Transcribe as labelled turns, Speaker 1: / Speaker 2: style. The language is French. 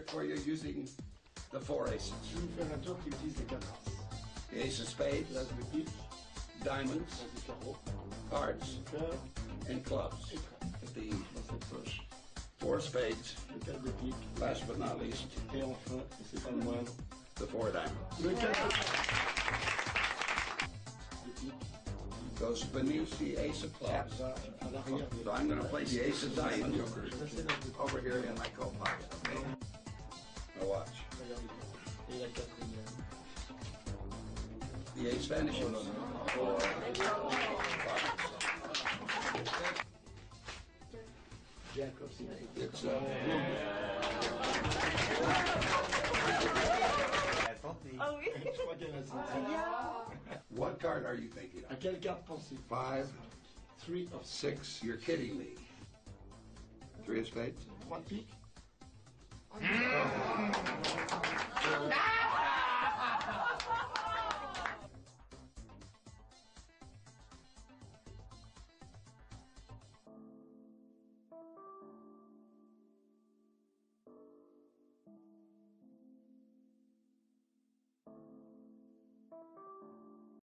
Speaker 1: for you using the 4 aces.
Speaker 2: Je vais vous faire un tour qui utilise les 4 As.
Speaker 1: The ace of spades,
Speaker 2: L'As de pique,
Speaker 1: diamonds,
Speaker 2: l'As de carreau,
Speaker 1: hearts,
Speaker 2: cœur
Speaker 1: and clubs.
Speaker 2: et trèfle.
Speaker 1: The
Speaker 2: Dans cette poche,
Speaker 1: 4 spades,
Speaker 2: le 4 de pique,
Speaker 1: last but not least,
Speaker 2: et enfin, et c'est pas le moindre,
Speaker 1: the 4 diamonds.
Speaker 2: le 4 de pique
Speaker 1: Goes beneath the ace of clubs.
Speaker 2: va à l'arrière de
Speaker 1: So I'm going to place the ace of diamonds over here in my coat pocket, okay? Now watch.
Speaker 2: Regardez. Et la 4
Speaker 1: The ace vanishes.
Speaker 2: Jack of spades.
Speaker 1: It's
Speaker 3: Ah oui.
Speaker 2: Je crois qu'elle a senti.
Speaker 1: what card are you thinking
Speaker 2: À
Speaker 1: of?
Speaker 2: quelle carte pensez-vous?
Speaker 1: 5,
Speaker 2: 3 of
Speaker 1: 6. You're kidding me. 3 of spades.
Speaker 2: 3 piques.
Speaker 3: Ah